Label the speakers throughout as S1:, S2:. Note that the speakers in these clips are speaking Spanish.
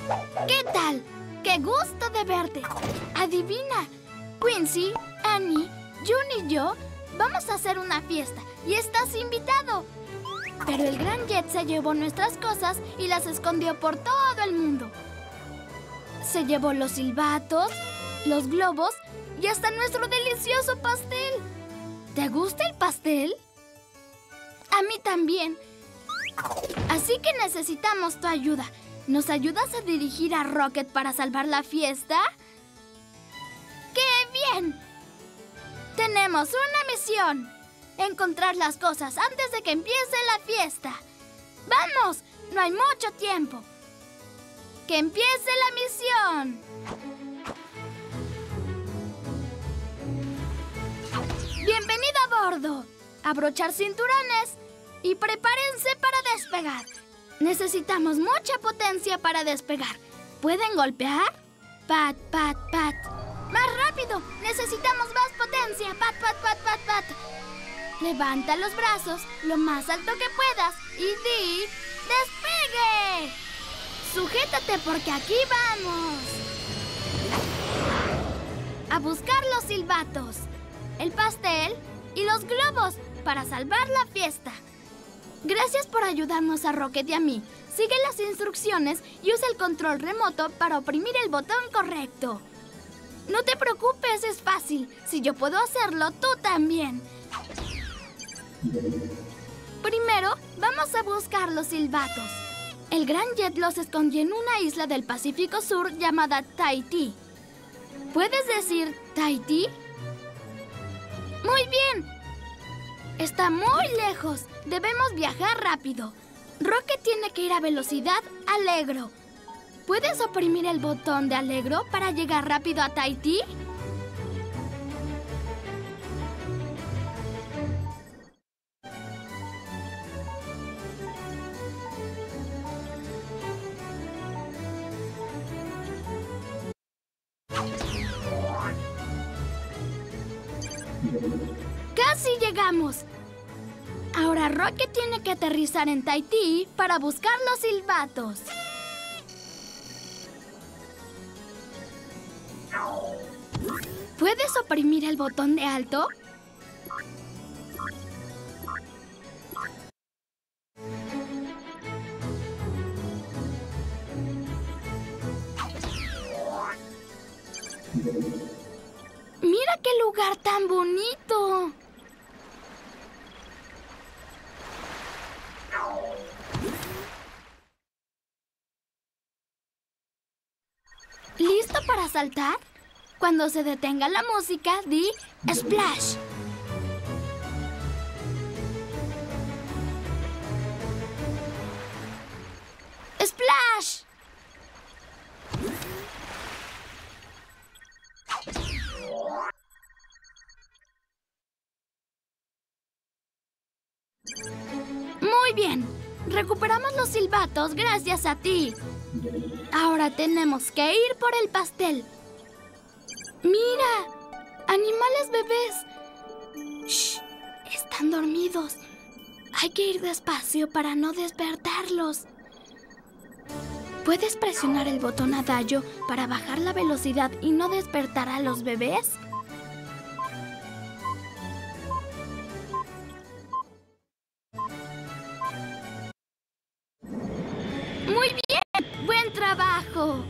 S1: ¿Qué tal? ¡Qué gusto de verte! Adivina, Quincy, Annie, June y yo vamos a hacer una fiesta y estás invitado. Pero el Gran Jet se llevó nuestras cosas y las escondió por todo el mundo. Se llevó los silbatos, los globos y hasta nuestro delicioso pastel. ¿Te gusta el pastel? A mí también. Así que necesitamos tu ayuda. ¿Nos ayudas a dirigir a Rocket para salvar la fiesta? ¡Qué bien! Tenemos una misión. Encontrar las cosas antes de que empiece la fiesta. ¡Vamos! No hay mucho tiempo. ¡Que empiece la misión! ¡Bienvenido a bordo! Abrochar cinturones y prepárense para despegar. Necesitamos mucha potencia para despegar. ¿Pueden golpear? Pat, pat, pat. ¡Más rápido! Necesitamos más potencia. Pat, pat, pat, pat, pat. Levanta los brazos lo más alto que puedas y di ¡despegue! Sujétate porque aquí vamos. A buscar los silbatos, el pastel y los globos para salvar la fiesta. Gracias por ayudarnos a Rocket y a mí. Sigue las instrucciones y usa el control remoto para oprimir el botón correcto. No te preocupes, es fácil. Si yo puedo hacerlo, tú también. Primero, vamos a buscar los silbatos. El Gran Jet los escondió en una isla del Pacífico Sur llamada Tahití. ¿Puedes decir Tahití? ¡Muy bien! Está muy lejos. Debemos viajar rápido. Rocket tiene que ir a velocidad alegro. ¿Puedes oprimir el botón de alegro para llegar rápido a Tahití? ¡Casi llegamos! Ahora Rocket tiene que aterrizar en Tahití para buscar los silbatos. ¿Puedes oprimir el botón de alto? ¡Mira qué lugar tan bonito! ¿Listo para saltar? Cuando se detenga la música, di ¡splash! ¡Splash! Muy bien. Recuperamos los silbatos gracias a ti. Ahora tenemos que ir por el pastel. ¡Mira! ¡Animales bebés! ¡Shh! Están dormidos. Hay que ir despacio para no despertarlos. ¿Puedes presionar el botón adagio para bajar la velocidad y no despertar a los bebés? ¡Muy bien! ¡Buen trabajo!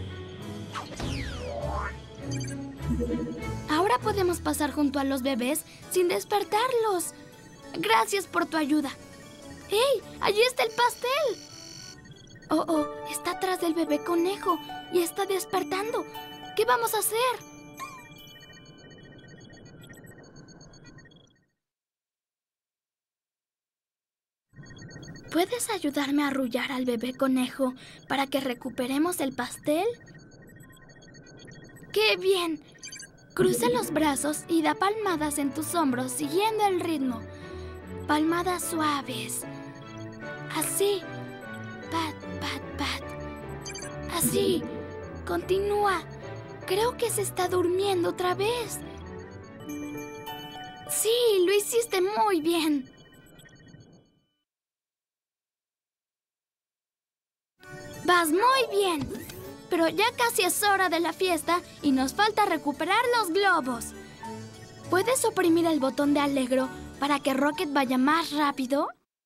S1: Ahora podemos pasar junto a los bebés sin despertarlos. Gracias por tu ayuda. ¡Hey! ¡Allí está el pastel! Oh, está atrás del bebé conejo y está despertando. ¿Qué vamos a hacer? ¿Puedes ayudarme a arrullar al bebé conejo para que recuperemos el pastel? ¡Qué bien! Cruza los brazos y da palmadas en tus hombros siguiendo el ritmo. Palmadas suaves. Así. Pat, pat, pat. Así. Continúa. Creo que se está durmiendo otra vez. Sí, lo hiciste muy bien. Vas muy bien. pero ya casi es hora de la fiesta y nos falta recuperar los globos. ¿Puedes oprimir el botón de Alegro para que Rocket vaya más rápido?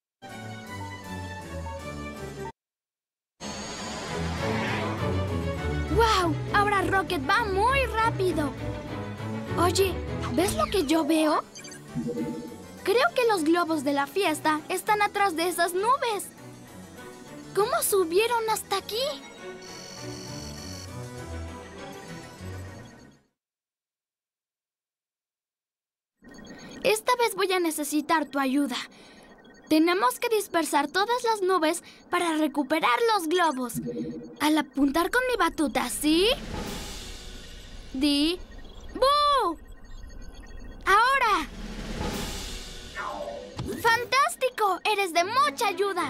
S1: ¡Wow! Ahora Rocket va muy rápido. Oye, ¿ves lo que yo veo? Creo que los globos de la fiesta están atrás de esas nubes. ¿Cómo subieron hasta aquí? Esta vez voy a necesitar tu ayuda. Tenemos que dispersar todas las nubes para recuperar los globos. Al apuntar con mi batuta, ¿sí? Di... ¡Bú! ¡Ahora! ¡Fantástico! ¡Eres de mucha ayuda!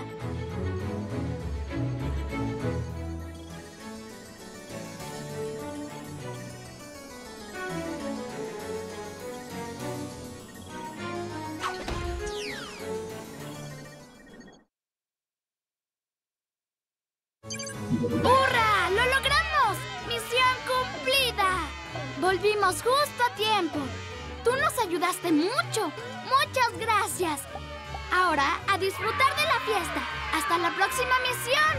S1: ¡Hurra! ¡Lo logramos! ¡Misión cumplida! Volvimos justo a tiempo. Tú nos ayudaste mucho. ¡Muchas gracias! Ahora, a disfrutar de la fiesta. ¡Hasta la próxima misión!